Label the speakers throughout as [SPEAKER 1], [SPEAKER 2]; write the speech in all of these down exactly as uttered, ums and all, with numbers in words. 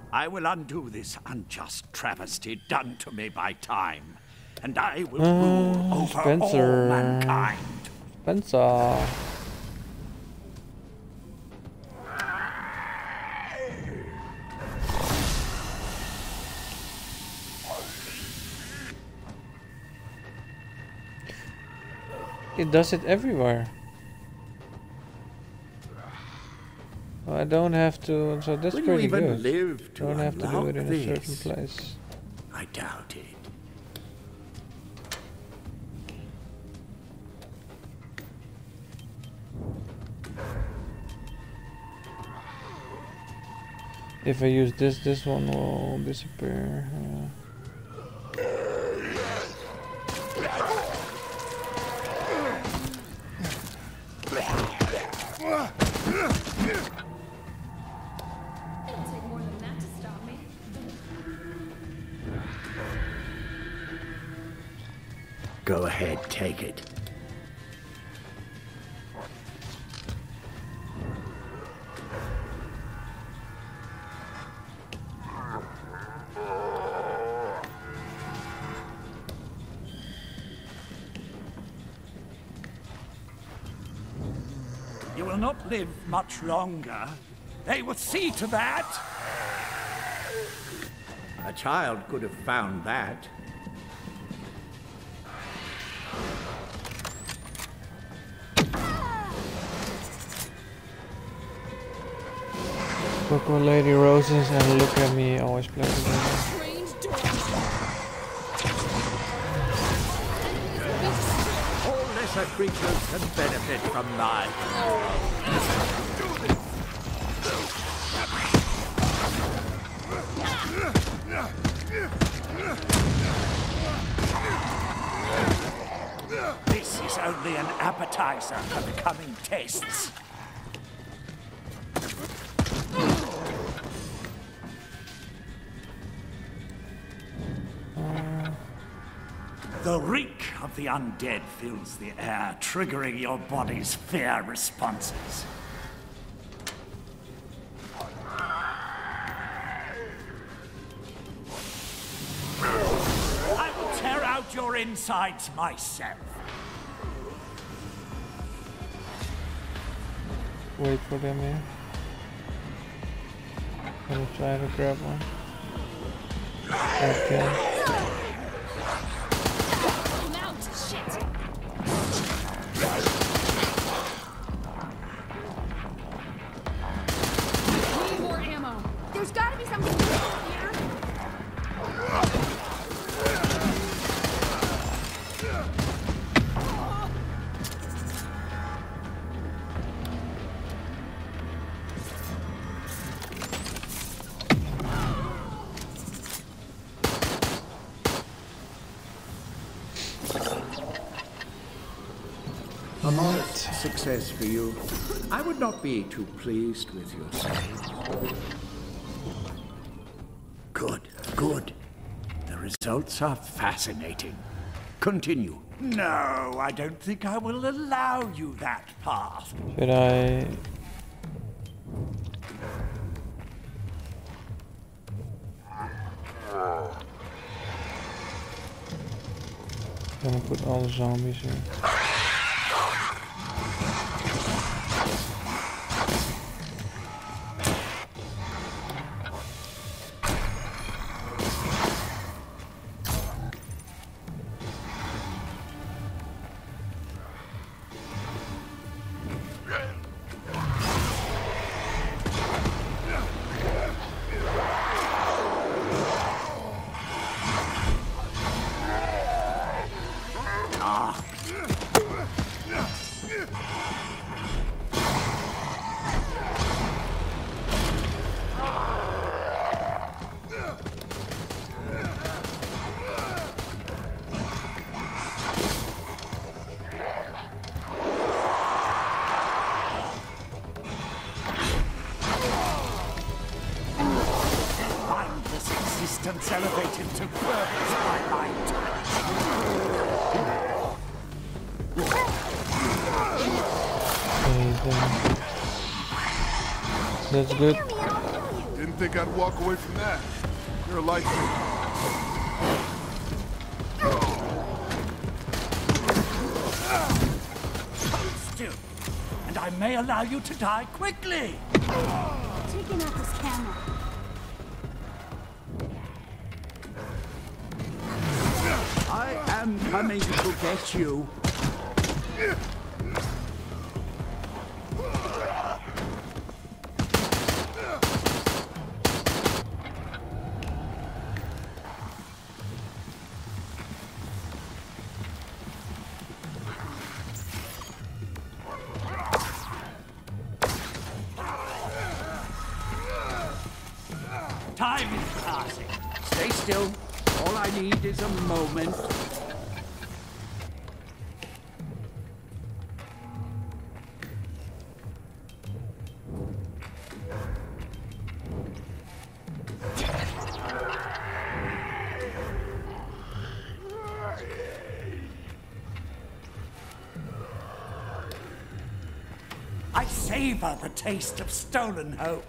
[SPEAKER 1] I will undo this unjust travesty done to me by time, and I will
[SPEAKER 2] Uh,
[SPEAKER 1] rule over
[SPEAKER 2] Spencer.
[SPEAKER 1] all mankind.
[SPEAKER 2] Spencer. It does it everywhere. I don't have to, so that's
[SPEAKER 1] Will
[SPEAKER 2] pretty
[SPEAKER 1] you even
[SPEAKER 2] good.
[SPEAKER 1] live to
[SPEAKER 2] Don't have to do it in
[SPEAKER 1] this?
[SPEAKER 2] a certain place.
[SPEAKER 1] I doubt it.
[SPEAKER 2] If I use this, this one will disappear. Uh,
[SPEAKER 1] Go ahead, take it. You will not live much longer. They will see to that. A child could have found that.
[SPEAKER 2] Look at Lady Roses and look at me always play together.
[SPEAKER 1] All lesser creatures can benefit from life. This is only an appetizer for the coming tastes. The reek of the undead fills the air, triggering your body's fear responses. I will tear out your insides myself.
[SPEAKER 2] Wait for them here. I'm gonna try to grab one. Okay.
[SPEAKER 3] There's gotta be something here.
[SPEAKER 1] A modest success for you. I would not be too pleased with yourself. Good, good. The results are fascinating. Continue. No, I don't think I will allow you that path.
[SPEAKER 2] Should I... Gonna put all the zombies here.
[SPEAKER 1] Elevated to purpose by my touch.
[SPEAKER 2] Okay, then. That's good.
[SPEAKER 4] Didn't think I'd walk away from that. You're a lifesaver.
[SPEAKER 1] Still, and I may allow you to die quickly.
[SPEAKER 3] Taking out this camera.
[SPEAKER 1] I am coming to get you. Time is passing. Stay still. All I need is a moment. I savor the taste of stolen hope.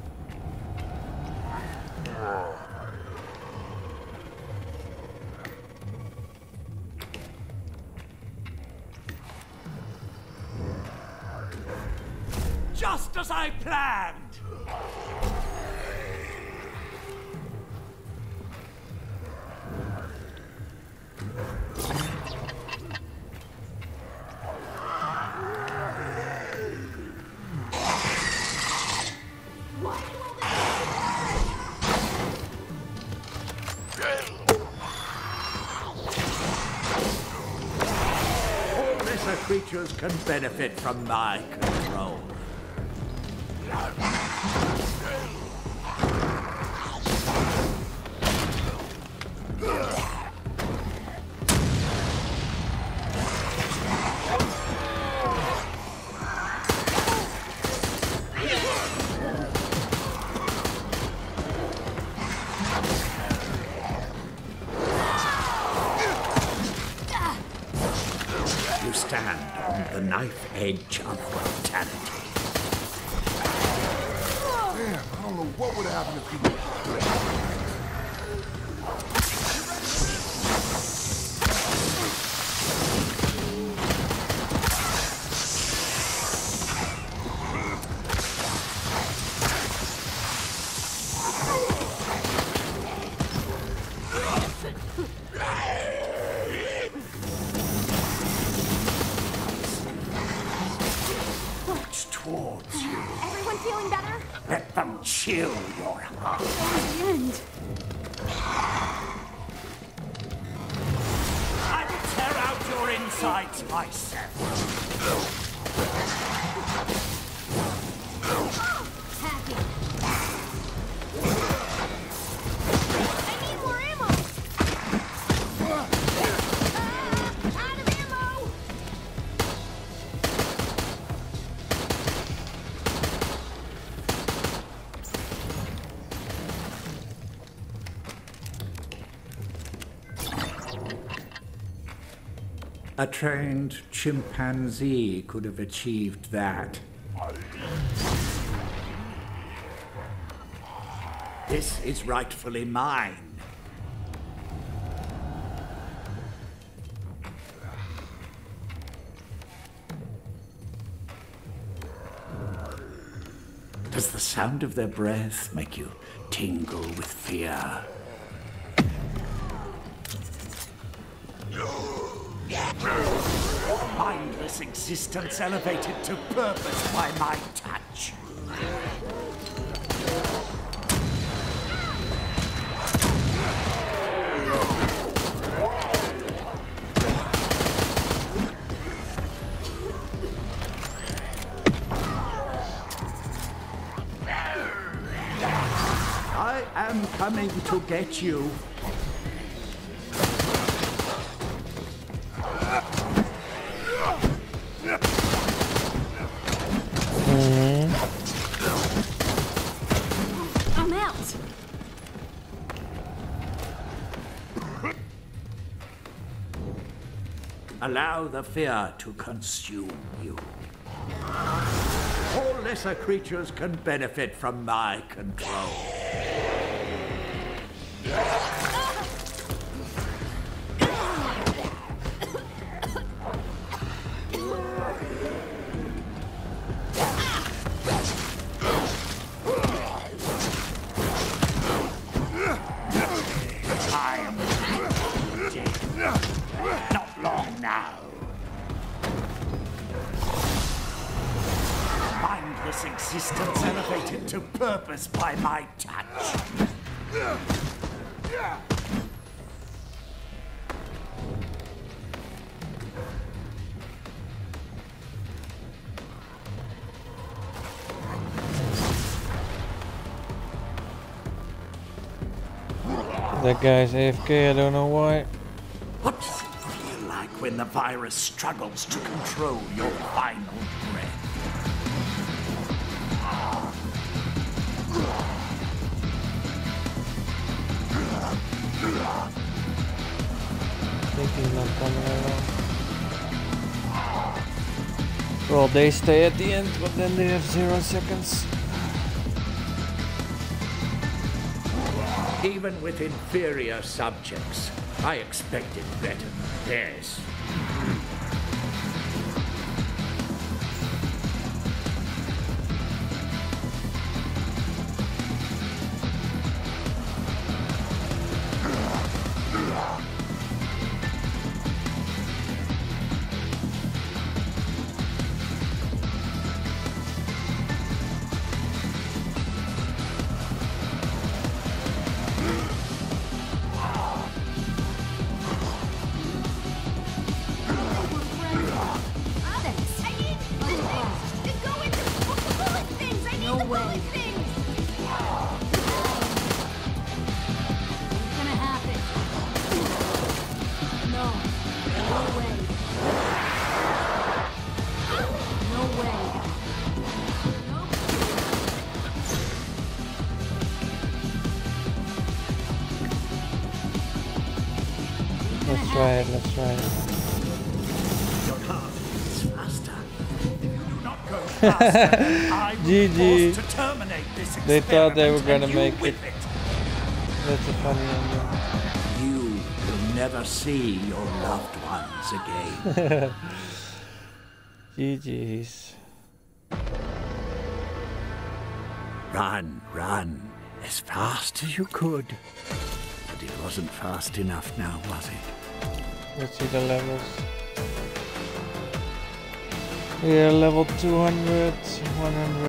[SPEAKER 1] Just as I planned! All lesser creatures can benefit from my control. You stand on the knife edge of mortality.
[SPEAKER 4] Damn, I don't know what would happen if you...
[SPEAKER 1] Towards you.
[SPEAKER 3] Everyone feeling better?
[SPEAKER 1] Let them chill your heart.
[SPEAKER 3] The end.
[SPEAKER 1] I will tear out your insides myself.
[SPEAKER 3] Happy. I need more ammo. Ah, out of ammo.
[SPEAKER 1] A trained chimpanzee could have achieved that. This is rightfully mine. Does the sound of their breath make you tingle with fear? Mindless existence elevated to purpose by my touch. I am coming to get you.
[SPEAKER 3] I'm out.
[SPEAKER 1] Allow the fear to consume you. All lesser creatures can benefit from my control. I am dead. Not long now. Mindless existence elevated to purpose by my touch.
[SPEAKER 2] That guy's A F K, I don't know why.
[SPEAKER 1] What does it feel like when the virus struggles to control your final breath?
[SPEAKER 2] I think he's not coming around. Well, they stay at the end, but then they have zero seconds.
[SPEAKER 1] Even with inferior subjects, I expected better than this.
[SPEAKER 2] Let's try it, let's try it.
[SPEAKER 1] Your heart beats faster. If you do not go faster, I will
[SPEAKER 2] G
[SPEAKER 1] be
[SPEAKER 2] G.
[SPEAKER 1] forced to terminate this
[SPEAKER 2] They thought they were
[SPEAKER 1] experiment,
[SPEAKER 2] gonna
[SPEAKER 1] and
[SPEAKER 2] make
[SPEAKER 1] you with
[SPEAKER 2] it. That's a funny ending.
[SPEAKER 1] You will never see your loved ones again.
[SPEAKER 2] G G's.
[SPEAKER 1] Run, run, as fast as you could. But it wasn't fast enough now, was it?
[SPEAKER 2] Let's see the levels. We are level two hundred, one hundred.